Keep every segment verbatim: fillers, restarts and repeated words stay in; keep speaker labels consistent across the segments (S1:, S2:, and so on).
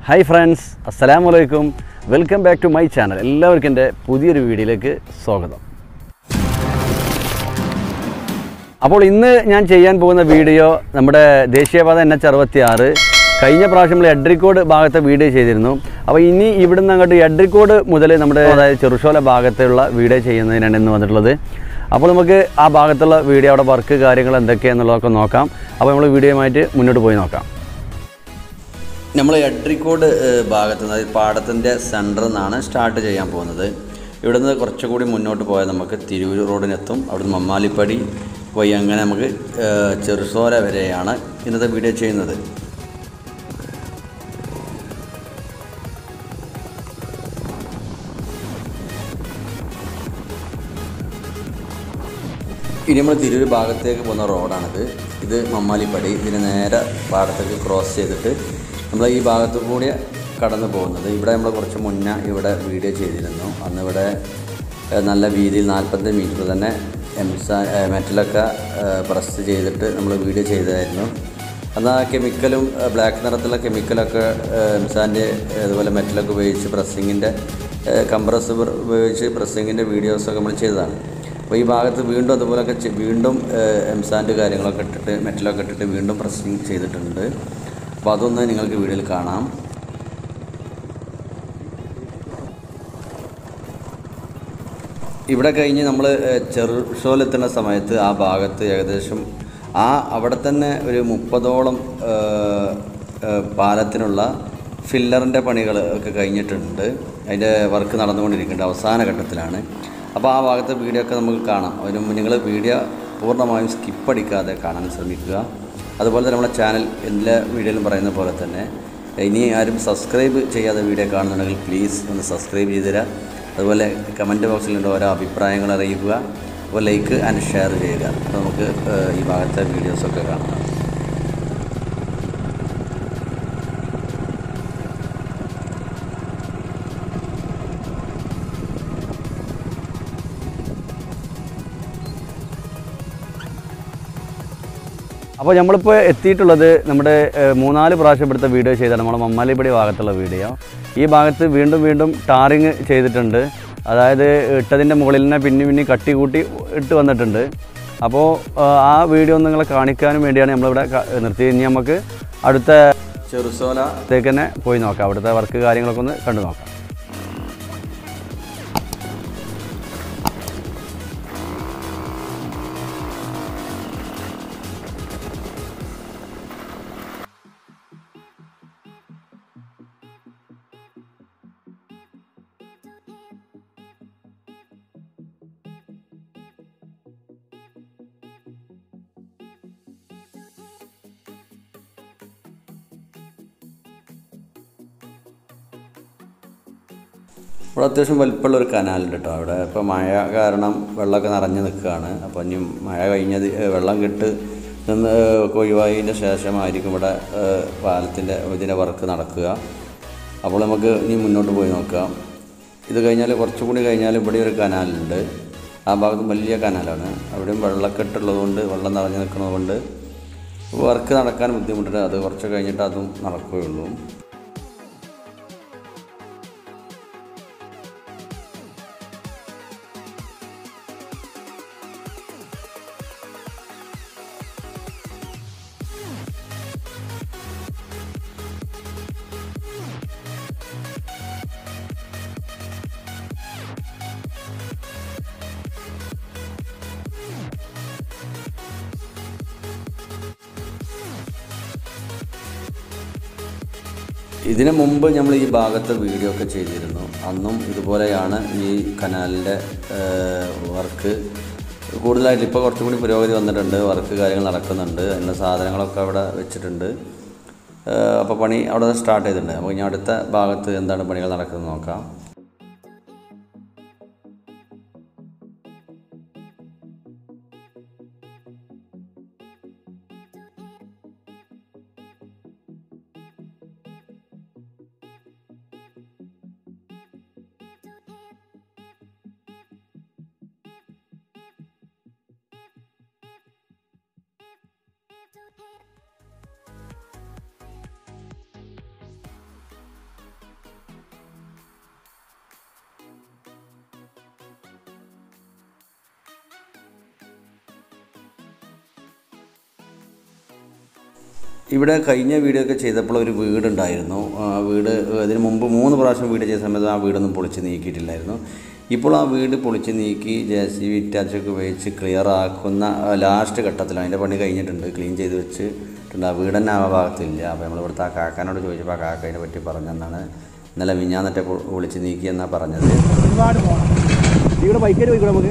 S1: Hi friends, Assalamu alaikum. Welcome back to my channel. എല്ലാവർക്കും എൻ്റെ പുതിയൊരു വീഡിയോയിലേക്ക് സ്വാഗതം. അപ്പോൾ ഇന്ന് ഞാൻ ചെയ്യാൻ പോകുന്ന വീഡിയോ നമ്മുടെ ദേശീയപാത എൻ എച്ച് അറുപത്തിയാറ് കഴിഞ്ഞ പ്രാവശ്യം നമ്മൾ എഡ്രിക്കോട് ഭാഗത്തെ വീഡിയോ ചെയ്തിരുന്നു. അപ്പോൾ ഇനി ഇവിടുന്ന് അങ്ങോട്ട് എഡ്രിക്കോട് മുതൽ നമ്മുടെ അതായത് ചെറുശോല ഭാഗത്തുള്ള വീഡിയോ ചെയ്യുന്നതിനാണ് ഇന്ന് വന്നിട്ടുള്ളത്. അപ്പോൾ നമുക്ക് ആ ഭാഗത്തുള്ള വീഡിയോ അവിടെ വർക്ക് കാര്യങ്ങൾ എന്തൊക്കെയാണെന്നുള്ളതൊക്കെ നോക്കാം. അപ്പോൾ നമ്മൾ വീഡിയോയുമായിട്ട് മുന്നോട്ട് പോയി നോക്കാം. നമ്മൾ എഡ്രിക്കോട് ഭാഗത്ത് നിന്ന് അതായത് പാടത്തിൻ്റെ സെൻറ്ററിൽ നിന്നാണ് സ്റ്റാർട്ട് ചെയ്യാൻ പോകുന്നത്. ഇവിടെ നിന്ന് കുറച്ചുകൂടി മുന്നോട്ട് പോയാൽ നമുക്ക് തിരൂർ റോഡിനെത്തും. അവിടുന്ന് മമ്മാലിപ്പടി പോയി അങ്ങനെ നമുക്ക് ചെറുശോല വരെയാണ് ഇന്നത്തെ വീഡിയോ ചെയ്യുന്നത്. ഇനി നമ്മൾ തിരൂർ ഭാഗത്തേക്ക് പോകുന്ന റോഡാണിത്. ഇത് മമ്മാലിപ്പടി. ഇതിന് നേരെ പാടത്തേക്ക് ക്രോസ് ചെയ്തിട്ട് നമ്മൾ ഈ ഭാഗത്തു കൂടി കടന്നു പോകുന്നത്. ഇവിടെ നമ്മൾ കുറച്ച് മുന്നേ ഇവിടെ വീഡിയോ ചെയ്തിരുന്നു. അന്ന് ഇവിടെ നല്ല വീതിയിൽ നാൽപ്പത് മീറ്റർ തന്നെ എംസാ മെറ്റലൊക്കെ പ്രസ് ചെയ്തിട്ട് നമ്മൾ വീഡിയോ ചെയ്തായിരുന്നു. അന്ന് ആ കെമിക്കലും ബ്ലാക്ക് നിറത്തിലുള്ള കെമിക്കലൊക്കെ എംസാൻ്റെ അതുപോലെ മെറ്റലൊക്കെ ഉപയോഗിച്ച് പ്രസ്സിങ്ങിൻ്റെ കംപ്രസർ ഉപയോഗിച്ച് പ്രസ്സിങ്ങിൻ്റെ വീഡിയോസൊക്കെ നമ്മൾ ചെയ്തതാണ്. അപ്പോൾ ഈ ഭാഗത്ത് വീണ്ടും അതുപോലൊക്കെ വീണ്ടും എംസാൻ്റെ കാര്യങ്ങളൊക്കെ ഇട്ടിട്ട് മെറ്റലൊക്കെ ഇട്ടിട്ട് വീണ്ടും പ്രസ്സിങ് ചെയ്തിട്ടുണ്ട്. അപ്പോൾ അതൊന്ന് നിങ്ങൾക്ക് വീഡിയോയിൽ കാണാം. ഇവിടെ കഴിഞ്ഞ് നമ്മൾ ചെറുശോലെത്തുന്ന സമയത്ത് ആ ഭാഗത്ത് ഏകദേശം ആ അവിടെ തന്നെ ഒരു മുപ്പതോളം പാലത്തിനുള്ള ഫില്ലറിൻ്റെ പണികൾ ഒക്കെ കഴിഞ്ഞിട്ടുണ്ട്. അതിൻ്റെ വർക്ക് നടന്നുകൊണ്ടിരിക്കുന്നുണ്ട്, അവസാന ഘട്ടത്തിലാണ്. അപ്പോൾ ആ ഭാഗത്തെ വീഡിയോ ഒക്കെ നമുക്ക് കാണാം. അതിന് മുമ്പ് നിങ്ങൾ വീഡിയോ പൂർണ്ണമായും സ്കിപ്പ് അടിക്കാതെ കാണാൻ ശ്രമിക്കുക. അതുപോലെ തന്നെ നമ്മുടെ ചാനൽ എല്ലാ വീഡിയോയിലും പറയുന്ന പോലെ തന്നെ ഇനി ആരും സബ്സ്ക്രൈബ് ചെയ്യാതെ വീഡിയോ കാണുന്നുണ്ടെങ്കിൽ പ്ലീസ് ഒന്ന് സബ്സ്ക്രൈബ് ചെയ്ത് തരിക. അതുപോലെ കമൻറ്റ് ബോക്സിലുണ്ട് ഓരോ അഭിപ്രായങ്ങൾ അറിയിക്കുക. അപ്പോൾ ലൈക്ക് ആൻഡ് ഷെയർ ചെയ്യുക. അപ്പോൾ നമുക്ക് ഈ ഭാഗത്തെ വീഡിയോസൊക്കെ കാണാം. അപ്പോൾ നമ്മളിപ്പോൾ എത്തിയിട്ടുള്ളത് നമ്മുടെ മൂന്നാല് പ്രാവശ്യം ഇവിടുത്തെ വീഡിയോ ചെയ്താണ് നമ്മുടെ മമ്മാലിപ്പടി ഭാഗത്തുള്ള വീഡിയോ. ഈ ഭാഗത്ത് വീണ്ടും വീണ്ടും ടാറിങ് ചെയ്തിട്ടുണ്ട്. അതായത് ഇട്ടതിൻ്റെ മുകളിൽ തന്നെ പിന്നെ പിന്നെ കട്ടി കൂട്ടി ഇട്ട് വന്നിട്ടുണ്ട്. അപ്പോൾ ആ വീഡിയോ നിങ്ങളെ കാണിക്കാനും വേണ്ടിയാണ് നമ്മളിവിടെ നിർത്തി. ഇനി നമുക്ക് അടുത്ത ചെറുശോലത്തേക്ക് തന്നെ പോയി നോക്കാം. അവിടുത്തെ വർക്ക് കാര്യങ്ങളൊക്കെ ഒന്ന് കണ്ടു നോക്കാം. ഇവിടെ അത്യാവശ്യം വലിപ്പമുള്ള ഒരു കനാലുണ്ട് കേട്ടോ. അവിടെ ഇപ്പോൾ മഴ കാരണം വെള്ളമൊക്കെ നിറഞ്ഞ് നിൽക്കുകയാണ്. അപ്പോൾ ഇനി മഴ കഴിഞ്ഞത് വെള്ളം കെട്ട് നിന്ന് ഒഴിവായതിൻ്റെ ശേഷമായിരിക്കും ഇവിടെ പാലത്തിൻ്റെ ഇതിൻ്റെ വർക്ക് നടക്കുക. അപ്പോൾ നമുക്ക് ഇനി മുന്നോട്ട് പോയി നോക്കാം. ഇത് കഴിഞ്ഞാൽ കുറച്ചുകൂടി കഴിഞ്ഞാൽ ഇവിടെ ഒരു കനാലുണ്ട്. ആ ഭാഗത്ത് വലിയ കനാലാണ്. അവിടെയും വെള്ളക്കെട്ടുള്ളതുകൊണ്ട് വെള്ളം നിറഞ്ഞ് നിൽക്കുന്നതുകൊണ്ട് വർക്ക് നടക്കാൻ ബുദ്ധിമുട്ടുണ്ട്. അത് കുറച്ച് കഴിഞ്ഞിട്ട് അതും നടക്കുകയുള്ളൂ. ഇതിനു മുമ്പ് നമ്മൾ ഈ ഭാഗത്ത് വീഡിയോ ഒക്കെ ചെയ്തിരുന്നു. അന്നും ഇതുപോലെയാണ് ഈ കനാലിൻ്റെ വർക്ക് കൂടുതലായിട്ട്. ഇപ്പോൾ കുറച്ചും കൂടി പുരോഗതി വന്നിട്ടുണ്ട്, വർക്ക് കാര്യങ്ങൾ നടക്കുന്നുണ്ട്, അതിനുള്ള സാധനങ്ങളൊക്കെ അവിടെ വെച്ചിട്ടുണ്ട്. അപ്പോൾ പണി അവിടെ സ്റ്റാർട്ട് ചെയ്തിട്ടുണ്ട്. അപ്പോൾ ഇനി അടുത്ത ഭാഗത്ത് എന്താണ് പണികൾ നടക്കുന്നത് നോക്കാം. ഇവിടെ കഴിഞ്ഞ വീഡിയോ ഒക്കെ ചെയ്തപ്പോൾ ഒരു വീടുണ്ടായിരുന്നു. വീട് ഇതിന് മുമ്പ് മൂന്ന് പ്രാവശ്യം വീഡിയോ ചെയ്ത സമയത്ത് ആ വീടൊന്നും പൊളിച്ച് നീക്കിയിട്ടില്ലായിരുന്നു. ഇപ്പോൾ ആ വീട് പൊളിച്ച് നീക്കി ജെ സി ബി ഇറ്റാച്ചൊക്കെ ഉപയോഗിച്ച് ക്ലിയർ ആക്കുന്ന ലാസ്റ്റ് ഘട്ടത്തിൽ അതിൻ്റെ പണി കഴിഞ്ഞിട്ടുണ്ട്, ക്ലീൻ ചെയ്ത് വെച്ചിട്ടുണ്ട്. ആ വീട് തന്നെ ആ ഭാഗത്തില്ല. അപ്പോൾ നമ്മളിവിടുത്തെ ആ കാക്കാനോട് ചോദിച്ചപ്പോൾ ആ കാക്ക അതിനെ പറ്റി പറഞ്ഞെന്നാണ്. ഇന്നലെ മിഞ്ഞാന്നിട്ട് പൊളിച്ച് നീക്കി എന്നാണ് പറഞ്ഞത്.
S2: ഒരുപാട് ഇവിടെ ബൈക്കിൽ പോയിക്കോ നമുക്ക്.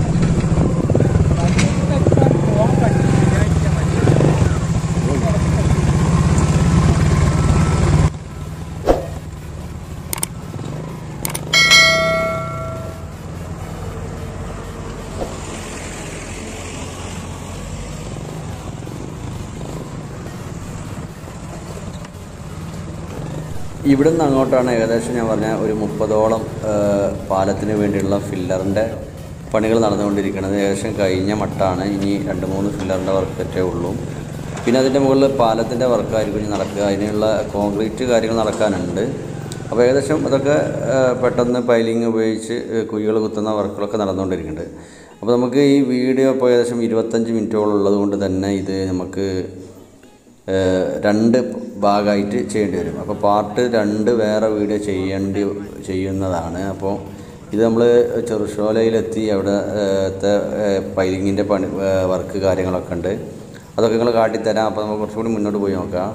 S1: ഇവിടെ നിന്ന് അങ്ങോട്ടാണ് ഏകദേശം ഞാൻ പറഞ്ഞ ഒരു മുപ്പതോളം പാലത്തിന് വേണ്ടിയുള്ള ഫില്ലറിൻ്റെ പണികൾ നടന്നുകൊണ്ടിരിക്കുന്നത്. ഏകദേശം കഴിഞ്ഞ മട്ടാണ്. ഇനി രണ്ട് മൂന്ന് ഫില്ലറിൻ്റെ വർക്കൊറ്റേ ഉള്ളൂ. പിന്നെ അതിൻ്റെ മുകളിൽ പാലത്തിൻ്റെ വർക്കായിരിക്കും ഇനി നടക്കുക. അതിനുള്ള കോൺക്രീറ്റ് കാര്യങ്ങൾ നടക്കാനുണ്ട്. അപ്പോൾ ഏകദേശം അതൊക്കെ പെട്ടെന്ന് പൈലിങ് ഉപയോഗിച്ച് കുഴികൾ കുത്തുന്ന വർക്കുകളൊക്കെ നടന്നുകൊണ്ടിരിക്കുന്നുണ്ട്. അപ്പോൾ നമുക്ക് ഈ വീഡിയോ ഇപ്പോൾ ഏകദേശം ഇരുപത്തഞ്ച് മിനിറ്റോളം ഉള്ളത് കൊണ്ട് തന്നെ ഇത് നമുക്ക് രണ്ട് ഭാഗമായിട്ട് ചെയ്യേണ്ടി വരും. അപ്പോൾ പാർട്ട് രണ്ട് വേറെ വീഡിയോ ചെയ്യേണ്ടി ചെയ്യുന്നതാണ്. അപ്പോൾ ഇത് നമ്മൾ ചെറുശോലയിലെത്തി അവിടുത്തെ പൈലിങ്ങിൻ്റെ പണി വർക്ക് കാര്യങ്ങളൊക്കെ ഉണ്ട്. അതൊക്കെ നിങ്ങൾ കാട്ടിത്തരാം. അപ്പോൾ നമുക്ക് കുറച്ചുകൂടി മുന്നോട്ട് പോയി നോക്കാം.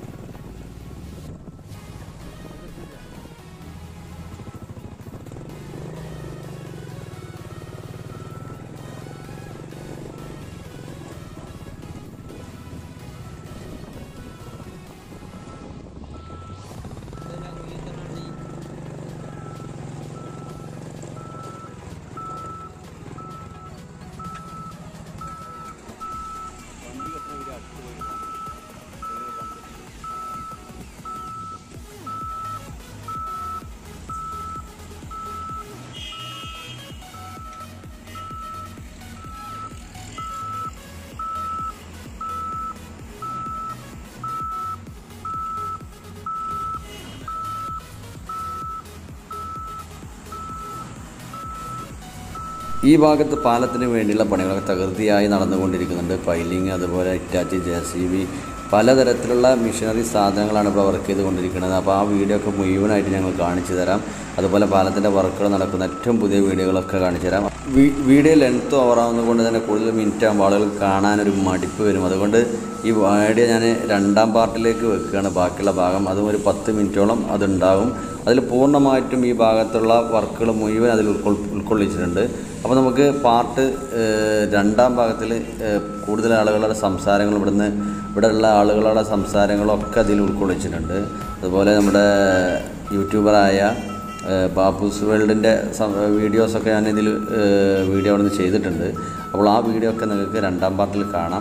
S1: ഈ ഭാഗത്ത് പാലത്തിന് വേണ്ടിയുള്ള പണികളൊക്കെ തകൃതിയായി നടന്നുകൊണ്ടിരിക്കുന്നുണ്ട്. പൈലിങ്, അതുപോലെ ഇറ്റാച്ചി, ജെ സി ബി, പലതരത്തിലുള്ള മിഷനറി സാധനങ്ങളാണ് ഇവിടെ വർക്ക് ചെയ്തുകൊണ്ടിരിക്കുന്നത്. അപ്പോൾ ആ വീഡിയോ ഒക്കെ മുഴുവനായിട്ട് ഞങ്ങൾ കാണിച്ചു തരാം. അതുപോലെ പാലത്തിൻ്റെ വർക്കുകൾ നടക്കുന്ന ഏറ്റവും പുതിയ വീഡിയോകളൊക്കെ കാണിച്ചു തരാം. വീഡിയോ ലെങ്ത്ത് ഓവറാവുന്നത് കൊണ്ട് തന്നെ കൂടുതൽ മിനിറ്റ് ആകുമ്പോൾ ആളുകൾ കാണാനൊരു മടിപ്പ് വരും. അതുകൊണ്ട് ഈ വീഡിയോ ഞാൻ രണ്ടാം പാർട്ടിലേക്ക് വെക്കുകയാണ്. ബാക്കിയുള്ള ഭാഗം അതും ഒരു പത്ത് മിനിറ്റോളം അതുണ്ടാകും. അതിൽ പൂർണ്ണമായിട്ടും ഈ ഭാഗത്തുള്ള വർക്കുകൾ മുഴുവൻ അതിൽ ഉൾക്കൊ ഉൾക്കൊള്ളിച്ചിട്ടുണ്ട്. അപ്പോൾ നമുക്ക് പാർട്ട് രണ്ടാം ഭാഗത്തിൽ കൂടുതൽ ആളുകളുടെ സംസാരങ്ങൾ ഇവിടുന്ന് ഇവിടെയുള്ള ആളുകളുടെ സംസാരങ്ങളൊക്കെ അതിൽ ഉൾക്കൊള്ളിച്ചിട്ടുണ്ട്. അതുപോലെ നമ്മുടെ യൂട്യൂബറായ ബാബൂസ് വേൾഡിൻ്റെ വീഡിയോസൊക്കെ ഞാൻ ഇതിൽ വീഡിയോ അവിടെ നിന്ന് ചെയ്തിട്ടുണ്ട്. അപ്പോൾ ആ വീഡിയോ ഒക്കെ നിങ്ങൾക്ക് രണ്ടാം പാർട്ടിൽ കാണാം.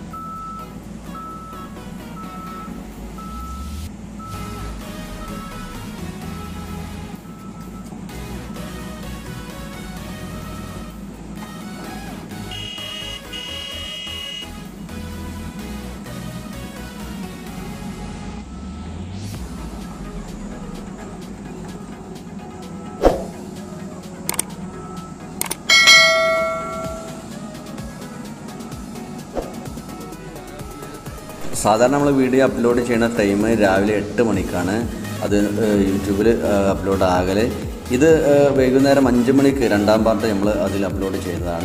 S1: സാധാരണ നമ്മൾ വീഡിയോ അപ്ലോഡ് ചെയ്യുന്ന ടൈം രാവിലെ എട്ട് മണിക്കാണ് അത് യൂട്യൂബിൽ അപ്ലോഡ് ആകല്. ഇത് വൈകുന്നേരം അഞ്ച് മണിക്ക് രണ്ടാം പാർട്ട് നമ്മൾ അതിൽ അപ്ലോഡ് ചെയ്യുന്നതാണ്.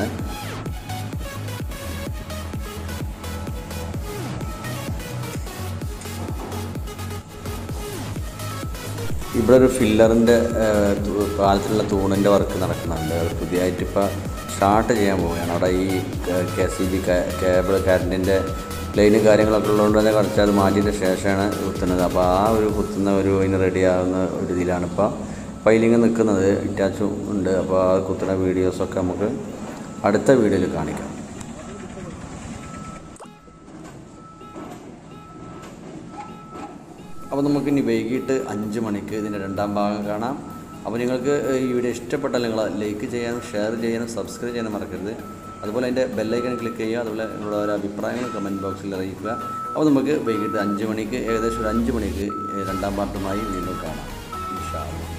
S1: ഇവിടെ ഒരു ഫില്ലറിൻ്റെ പാലത്തിലുള്ള തൂണിൻ്റെ വർക്ക് നടക്കുന്നുണ്ട്. അത് പുതിയതായിട്ട് ഇപ്പോൾ സ്റ്റാർട്ട് ചെയ്യാൻ പോവുകയാണ്. അവിടെ ഈ കെ സി ബി കേബിൾ കറണ്ടിൻ്റെ ലൈനും കാര്യങ്ങളൊക്കെ ഉള്ളതുകൊണ്ട് തന്നെ കുറച്ച് അത് മാറ്റിയിട്ട് ശേഷമാണ് കുത്തുന്നത്. അപ്പോൾ ആ ഒരു കുത്തുന്ന ഒരു അതിന് റെഡിയാകുന്ന ഒരു ഇതിലാണ് ഇപ്പോൾ പൈലിങ് നിൽക്കുന്നത്. ഇറ്റാച്ചും ഉണ്ട്. അപ്പോൾ ആ കുത്തുന്ന വീഡിയോസൊക്കെ നമുക്ക് അടുത്ത വീഡിയോയിൽ കാണിക്കാം. അപ്പോൾ നമുക്കിനി വൈകിട്ട് അഞ്ച് മണിക്ക് ഇതിൻ്റെ രണ്ടാം ഭാഗം കാണാം. അപ്പോൾ നിങ്ങൾക്ക് ഈ വീഡിയോ ഇഷ്ടപ്പെട്ടാൽ നിങ്ങൾ ലൈക്ക് ചെയ്യാനും ഷെയർ ചെയ്യാനും സബ്സ്ക്രൈബ് ചെയ്യാനും മറക്കരുത്. അതുപോലെ അതിൻ്റെ ബെല്ലൈക്കൺ ക്ലിക്ക് ചെയ്യുക. അതുപോലെ നിങ്ങളുടെ ഓരോ അഭിപ്രായങ്ങൾ കമൻറ്റ് ബോക്സിൽ അറിയിക്കുക. അപ്പോൾ നമുക്ക് വൈകിട്ട് അഞ്ച് മണിക്ക് ഏകദേശം ഒരു അഞ്ച് മണിക്ക് രണ്ടാം പാർട്ടുമായി വീണ്ടും കാണാം. ഇൻഷാ അല്ലാഹ്.